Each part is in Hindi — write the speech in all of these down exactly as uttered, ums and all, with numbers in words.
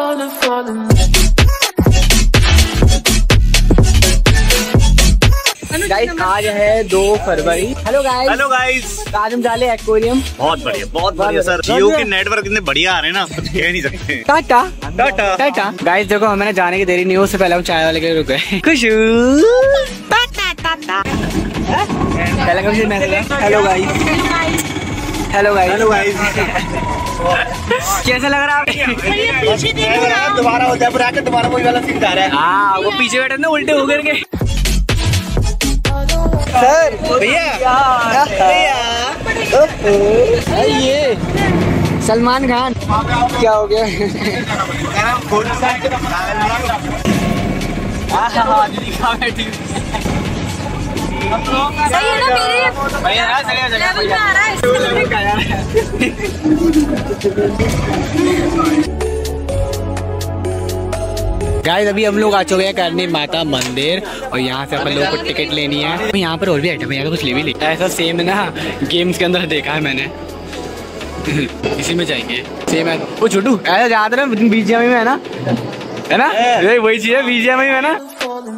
गाइस आज है दो फरवरी। Hello guys. Hello guys. आज हम जा रहे हैं एक्वेरियम। बहुत बढ़िया बहुत बढ़िया सर। जियो के नेटवर्क इतने बढ़िया आ रहे हैं ना, कुछ कह नहीं सकते। टाटा टाटा टाटा। गाइस देखो मैंने जाने की देरी नहीं, उससे पहले हम चाय वाले के रुक गए। खुशू टाटा टाटा। पहले कभी message hello guys. Hello guys. Hello guys. कैसा लग रहा है? दोबारा हो जाए दोबारा वही वाला सीन आ रहा है। हाँ वो पीछे बैठे ना उल्टे होकर के। सर भैया ये सलमान खान क्या हो गया? सही है ना गाइस अभी हम लोग आ चुके हैं करनी माता मंदिर और यहाँ से अपन लोगों को टिकट लेनी है। यहाँ पर और भी आइटम है, यहाँ कुछ ले भी ले। ऐसा सेम है ना गेम्स के अंदर देखा है मैंने। इसी में जाएंगे सेम है वो छोटू ऐसा याद है ना बीजीएमआई में है ना, है ना वही चीज है बीजीएमआई में है ना।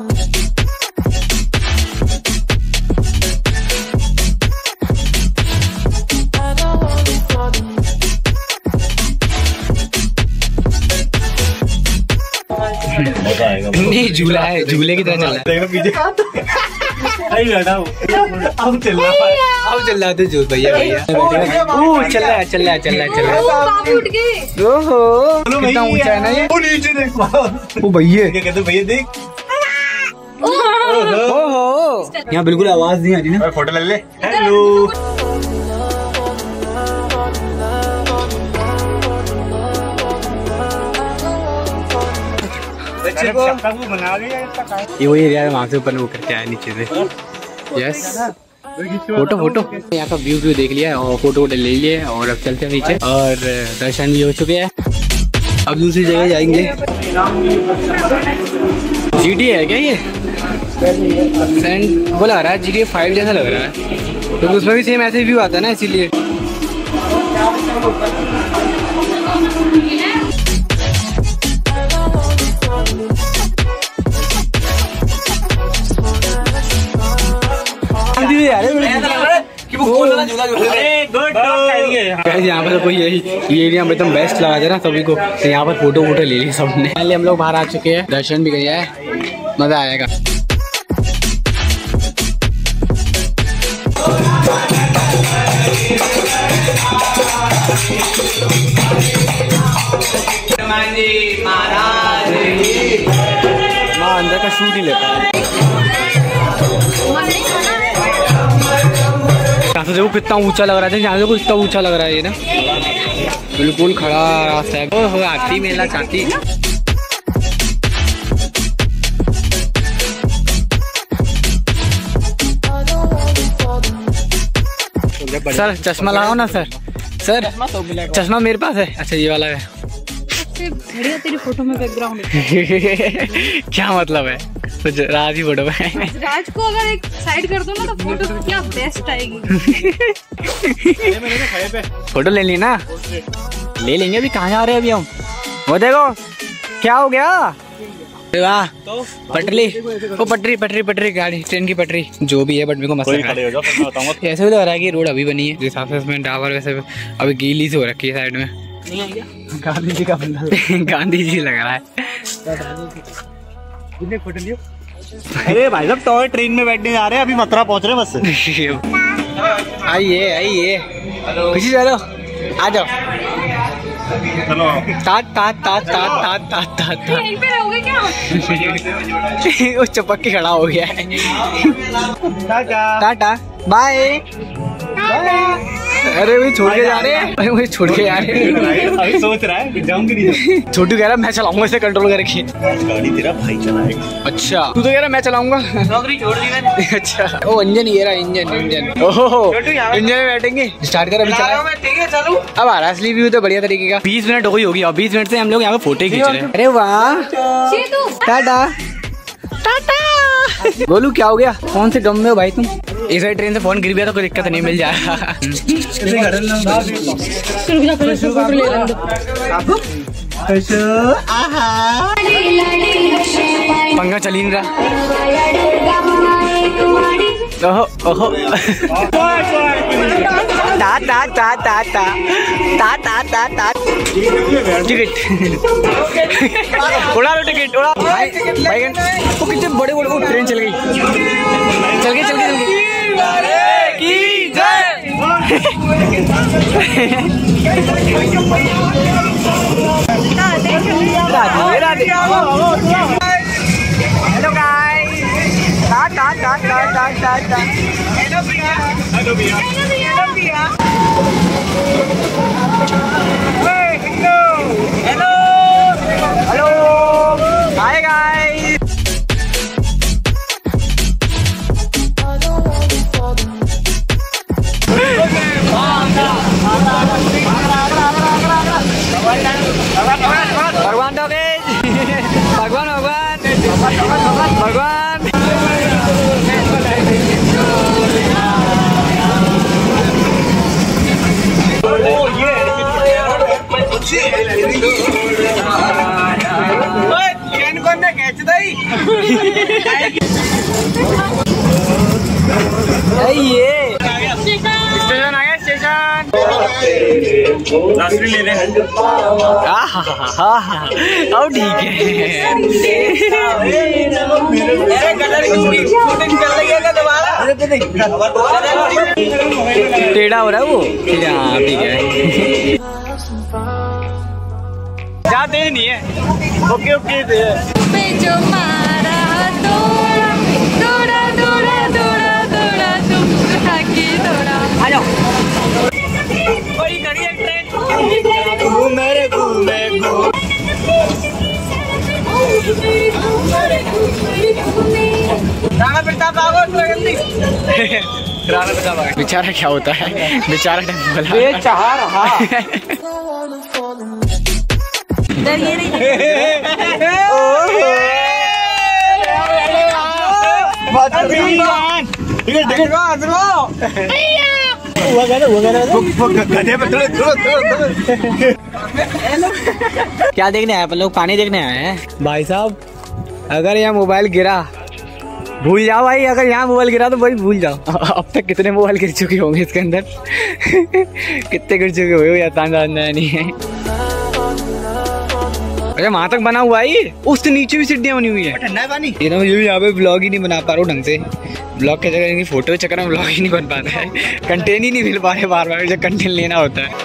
नहीं झूला है, झूले की तरह चल रहा है। अब चल रहा है अब चल रहा है झूल भैया भैया चल रहा है चल रहा है चल रहा है चल रहा है। ओहो कितना ऊंचा है ना ये। वो नीचे देख वो भैया क्या कहते भैया देख। ओहो यहाँ बिल्कुल आवाज नहीं आ रही ना। फोटो ले ले। हेलो ये वही एरिया है वहाँ से ऊपर वो करके आया नीचे से। यस फोटो फोटो यहाँ का व्यू व्यू देख लिया और फोटो वोटो ले लिए और अब चलते हैं नीचे और दर्शन भी हो चुके हैं। अब दूसरी जगह जाएंगे। जीटी है क्या ये? फ्रेंड वो लग रहा है जीटी फाइव जैसा लग रहा है तो उसमें भी सेम ऐसे व्यू आता है ना इसीलिए। यहाँ पर कोई यही ये एरिया में एकदम बेस्ट लगा दे ना सभी को, तो यहाँ पर फोटो वोटो ले ली सबने। पहले हम लोग बाहर आ चुके हैं, दर्शन भी किया है, मजा आएगा। माँ अंदर का शूट ही लेता है। यहाँ से कितना ऊंचा लग रहा था, यहाँ से कितना ऊंचा लग रहा है ये ना, बिल्कुल खड़ा रास्ता है। ओहो आरती मेला चाहती। सर चश्मा लगाओ ना सर। सर चश्मा मेरे पास है। अच्छा ये वाला है। बढ़िया तेरी फोटो में बैकग्राउंड क्या मतलब है? कुछ राज ही फोटो है। राज को अगर एक साइड कर दो ना तो फोटो क्या बेस्ट आएगी। फोटो ले ली ना, ले लेंगे। अभी कहाँ जा रहे हैं अभी हम? वो देखो क्या हो गया। वाह पटरी वो पटरी पटरी पटरी गाड़ी ट्रेन की पटरी जो भी है, बट मेरे को मस्त ऐसे भी लग रहा है कि रोड अभी बनी है जिस हिसाब से उसमें टावर वैसे अभी गीली से हो रखी है साइड में। गांधी जी का गांधी जी लग रहा है। फोटो लियो। अरे भाई साहब तो ट्रेन में बैठने जा रहे हैं, अभी मथुरा पहुंच रहे हैं बस। आइए आइए खुशी चलो आ जाओ। तात तात तात तात तात तात यहीं पे रहोगे क्या? वो चपक के खड़ा हो गया है। Tata bye. अरे वही छोड़ के जा रहे हैं, वही छोड़ के जा रहे हैं। अभी सोच रहा है जाऊंगी नहीं। छोटू कह रहा है मैं चलाऊंगा, इसे कंट्रोल करके। गाड़ी तेरा भाई चलाएगा। अच्छा तू तो कह रहा मैं चलाऊंगा। नौकरी छोड़ दी मैंने। अच्छा ओ इंजन ये रहा इंजन इंजन। ओहो इंजन में बैठेंगे। स्टार्ट कर अभी चला। ठीक है चलो। अब आ रहा असली व्यू तो बढ़िया तरीके का। बीस मिनट हो गई होगी और बीस मिनट से हम लोग यहाँ पे फोटो खींच रहे हैं। अरे वाह टाटा टाटा। बोलू क्या हो गया? कौन से गम में हो भाई तुम? इस साइड ट्रेन से फोन गिर गया तो कोई दिक्कत नहीं, मिल जाएगा। पंगा चली नहीं रहा। ओहो ओहो ता ता ता ता ता ता ता ता ता टिकट उड़ा लो टिकट उड़ा भाई भाई वो कितने बड़े बड़े वो ट्रेन चल गई चल गई चल गई की जय। हेलो गाइस ता ता ता ता ता ता ता हेलो भैया हेलो भैया हेलो भैया hello hello hello hi guys. भगवान भगवान भगवान भगवान ये स्टेशन आ गया स्टेशन रास्ते ले रहे हैं। अब ठीक है। टेढ़ा हो रहा है वो। हाँ ठीक है। जाते ही नहीं है। ओके ओके जो मारा दौड़ा दौड़ा दौड़ा दौड़ा दौड़ा तुम आगे दौड़ा। आ जाओ। बड़ी खड़ी है ट्रेन। घूमे रे घूमे घूमे। राणा प्रताप आओ जल्दी। राणा प्रताप बेचारा क्या होता है बेचारा टेम्पल बेचारा। क्या देखने आए अपन लोग? पानी देखने आए हैं भाई साहब। अगर यहाँ मोबाइल गिरा भूल जाओ भाई। अगर यहाँ मोबाइल गिरा तो भाई भूल जाओ। अब तक कितने मोबाइल गिर चुके होंगे इसके अंदर। कितने गिर चुके हुए या तांदा नहीं है। अच्छा वहाँ तक बना हुआ है। उससे नीचे भी सीढ़ियाँ बनी हुई है। ठंडा है पानी। ये ना मुझे यहाँ पे ब्लॉग ही नहीं बना पा रहा हूँ ढंग से। ब्लॉग के जगह फोटो के चक्कर में ब्लॉग ही नहीं बन पाता है। कंटेंट ही नहीं मिल पा रहे बार बार जब कंटेंट लेना होता है।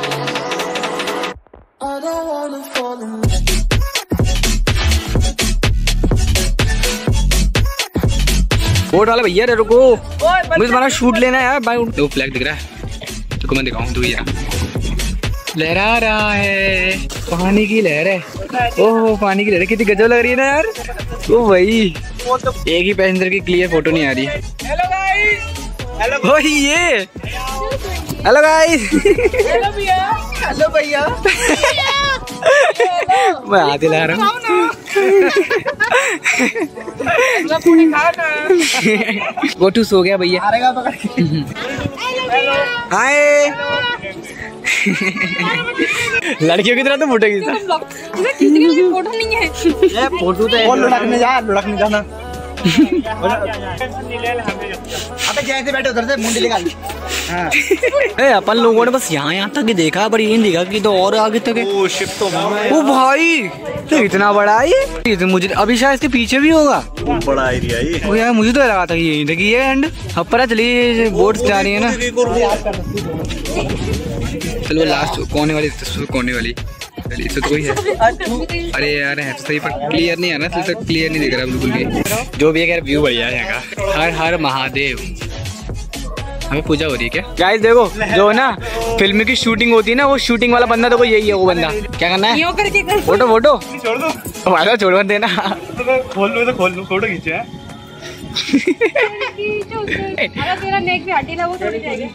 बोट वाला भैया रे रुको मुझे तुम्हारा शूट लेना है यार। भाई दो फ्लैग दिख रहा है तो मैं दिखाऊँ। तो यार लहरा रहा है पानी की लहर है। ओह पानी की लहर कितनी गजब लग रही है ना यार। ओ भाई एक ही पैसेंजर की क्लियर फोटो नहीं आ रही। हेलो गाइस हेलो ये हेलो गाइस हेलो भैया हेलो भैया मैं हाथ हिला रहा हूँ। गोटू सो गया भैया। हाय लड़कियों की तरह तो फोटो खींचता। फोटो नहीं है ये फोटो तो लुढ़कने जा लुढ़कने जाना। अबे जैसे बैठे उधर से मुंडी निकाल। हाँ। ए अपन लोगों ने बस यहाँ यहाँ तक ही देखा पर ये नहीं देखा कि तो और आगे तक है। ओ शिप तो ओ भाई तो इतना बड़ा है ये तो मुझे अभी शायद इसके पीछे भी होगा। बड़ा एरिया ये। ओ यार मुझे तो लगा था कि यही था कि ये एंड अब पता चली बोट्स जा रही है ना। चलो लास्ट कोने वाली तस्वीर कोने वाली चलिए तो कोई है। अरे यार है तो सही पर क्लियर नहीं है ना। तो क्लियर नहीं दिख रहा बिल्कुल भी। जो भी है यार व्यू बढ़िया है यहाँ का। हर हर महादेव। हमें पूजा हो रही है क्या गाइस? देखो जो ना फिल्म की शूटिंग होती है ना वो शूटिंग वाला बंदा देखो यही है वो बंदा। क्या करना है? फोटो फोटो छोड़ दो हमारा छोड़ मत देना। खोल लो तो खोल लो फोटो खींचे। तेरा नेक पे हड्डी ना वो थोड़ी जाएगी।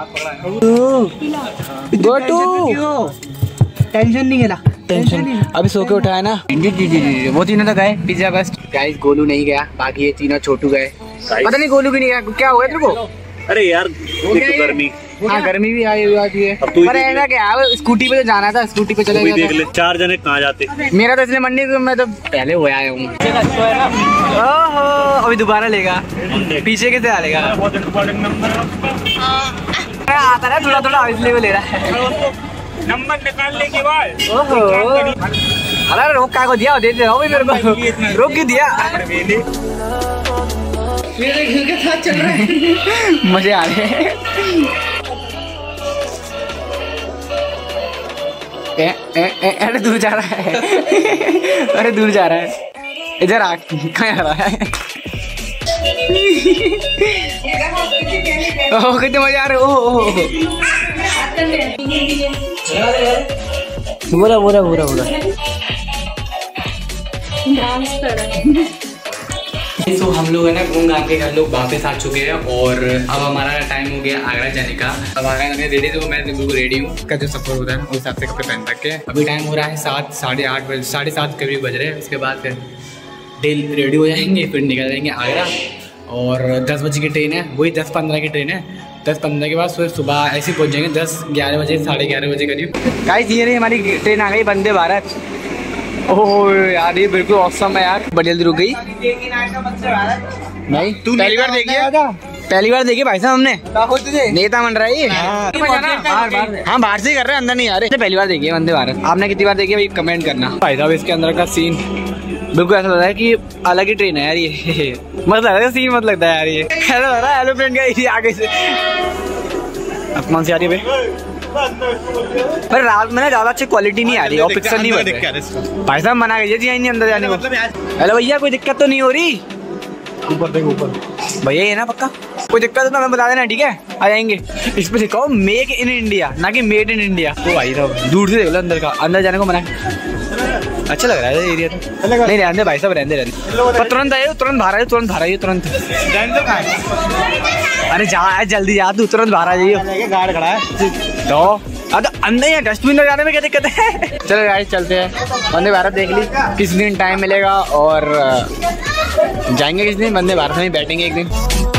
टेंशन नहीं है ना टेंशन अभी सो के उठा है ना। जी जी जी जी वो तीनों तो गए पिज्जा बस। गाइस गोलू नहीं गया बाकी ये तीनों छोटू गए। पता नहीं गोलू भी नहीं गया क्या हुआ तेरे को? अरे यार एक तो गर्मी, हाँ गर्मी भी आई हुई आती है। अब तू ही पर देख ऐसा क्या है, स्कूटी पे तो जाना था, स्कूटी पे चले तू भी देख गए। ले चार जने कहाँ जाते। मेरा तो इसलिए मंडी तो मैं तो पहले हो आया हूँ। ओहो अभी दोबारा लेगा, पीछे कैसे आ लेगा? आता है थोड़ा थोड़ा इसलिए वो ले रहा है नंबर निकालने के बाद। ओहो अरे रोक का को दिया, दे दे हो मेरे को, रोक के दिया। मेरे घर के साथ चल रहा है, मजे आ रहे हैं। ए, ए, ए, अरे दूर जा रहा है अरे दूर जा रहा है, इधर आ, कहाँ आ रहा है? ओह कितने मजे आ रहे। ओह बोला बोला बोला बोला तो हम लोग है ना घूम घाम के घर लोग वापस आ चुके हैं और अब हमारा टाइम हो गया आगरा जाने का। अब आगरा जाने रेडी तो मैं बिल्कुल रेडी हूँ, का जो सफर होता है उस हिसाब से कपड़े पहन रखे हैं। अभी टाइम हो रहा है सात साढ़े आठ बजे, साढ़े सात करीब बज रहे हैं। उसके बाद फिर डेल रेडी हो जाएंगे, फिर निकल जाएंगे आगरा। और दस बजे की ट्रेन है, वही दस पंद्रह की ट्रेन है। दस पंद्रह के बाद फिर सुबह ऐसे ही पहुँच जाएंगे दस ग्यारह बजे, साढ़े ग्यारह बजे करीब। गाइस ये रही हमारी ट्रेन आ गई, वंदे भारत। ओह यार ये बिल्कुल औसम है यार, बड़ी जल्दी रुक गई। नहीं तू पहली बार देखी है? पहली बार देखी भाई साहब हमने, तुझे नेता बन रहा है ये। हाँ बाहर से ही कर रहे हैं, अंदर नहीं आ रहे। पहली बार देखी है वंदे भारत, आपने कितनी बार देखी है भाई कमेंट करना। भाई साहब इसके अंदर का सीन बिल्कुल ऐसा लग रहा है कि अलग ही ट्रेन है यार ये। मत लग रहा है सीन, मत लगता है यार ये, ऐसा लग रहा है एरोप्लेन का ये आगे से। अब कौन सी आ रही है भाई? पर रात में ना ज्यादा अच्छी क्वालिटी नहीं आ रही और पिक्चर नहीं बन रही। भाई साहब मना कीजिए जी नहीं अंदर जाने को। हेलो भैया कोई दिक्कत तो नहीं हो रही? ऊपर देख ऊपर भैया ये ना पक्का कोई दिक्कत हो तो हमें बता देना, ठीक है आ जाएंगे। इस पे लिखा हो मेक इन इंडिया, ना कि मेड इन इंडिया। तो भाई साहब दूर से देख लो अंदर का, अंदर जाने को मना। अच्छा लग रहा है एरिया तो। नहीं रहने भाई साहब रहने रहने, पर तुरंत आइए, तुरंत बाहर आइए, तुरंत बाहर आइए तुरंत। अरे जा जल्दी जा तू, तुरंत बाहर आ जाइए। गार्ड खड़ा है तो अब तो अंदर या डस्टबिन लगाने में क्या दिक्कत है? चलो गाड़ी चलते हैं, वंदे भारत देख ली। किस दिन टाइम मिलेगा और जाएंगे किस दिन वंदे भारत में बैठेंगे एक दिन।